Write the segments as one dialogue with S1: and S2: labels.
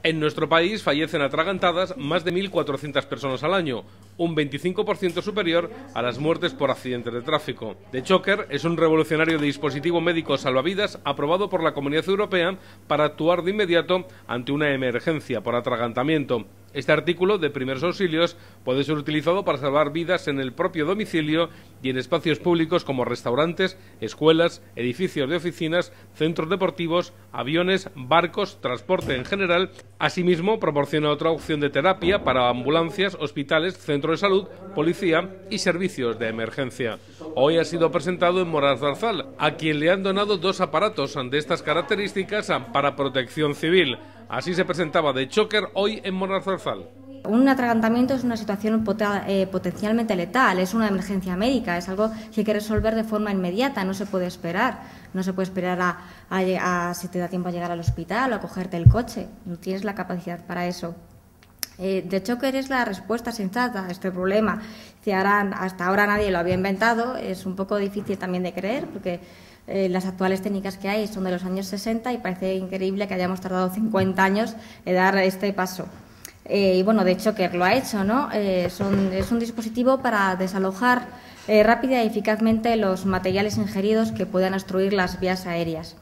S1: En nuestro país fallecen atragantadas más de 1.400 personas al año, un 25% superior a las muertes por accidentes de tráfico. The Choker es un revolucionario dispositivo médico salvavidas aprobado por la Comunidad Europea para actuar de inmediato ante una emergencia por atragantamiento. Este artículo de primeros auxilios puede ser utilizado para salvar vidas en el propio domicilio y en espacios públicos como restaurantes, escuelas, edificios de oficinas, centros deportivos, aviones, barcos, transporte en general. Asimismo, proporciona otra opción de terapia para ambulancias, hospitales, centros de salud, policía y servicios de emergencia. Hoy ha sido presentado en Moralzarzal, a quien le han donado 2 aparatos de estas características para protección civil. Así se presentaba The Choker hoy en Moralzarzal.
S2: Un atragantamiento es una situación potencialmente letal, es una emergencia médica, es algo que hay que resolver de forma inmediata, no se puede esperar. No se puede esperar a si te da tiempo a llegar al hospital o a cogerte el coche, no tienes la capacidad para eso. The Choker es la respuesta sensata a este problema. Hasta ahora nadie lo había inventado, es un poco difícil también de creer porque las actuales técnicas que hay son de los años 60 y parece increíble que hayamos tardado 50 años en dar este paso. Y bueno, The Choker lo ha hecho, ¿no? Es un dispositivo para desalojar rápida y eficazmente los materiales ingeridos que puedan obstruir las vías aéreas.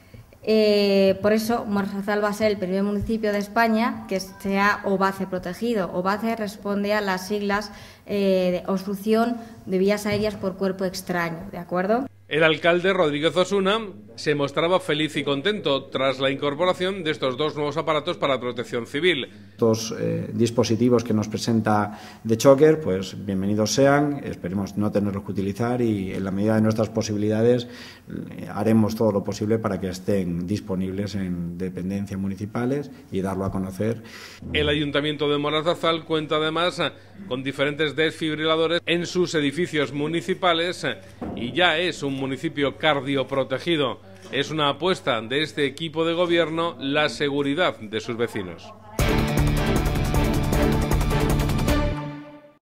S2: Por eso, Moralzarzal va a ser el primer municipio de España que sea OVACE protegido. OVACE responde a las siglas de obstrucción de vías aéreas por cuerpo extraño, ¿de acuerdo?
S1: El alcalde Rodríguez Osuna se mostraba feliz y contento tras la incorporación de estos 2 nuevos aparatos para protección civil.
S3: Estos dispositivos que nos presenta The Choker, pues bienvenidos sean, esperemos no tenerlos que utilizar y en la medida de nuestras posibilidades haremos todo lo posible para que estén disponibles en dependencias municipales y darlo a conocer.
S1: El Ayuntamiento de Moralzarzal cuenta además con diferentes desfibriladores en sus edificios municipales y ya es un municipio cardioprotegido. Es una apuesta de este equipo de gobierno la seguridad de sus vecinos.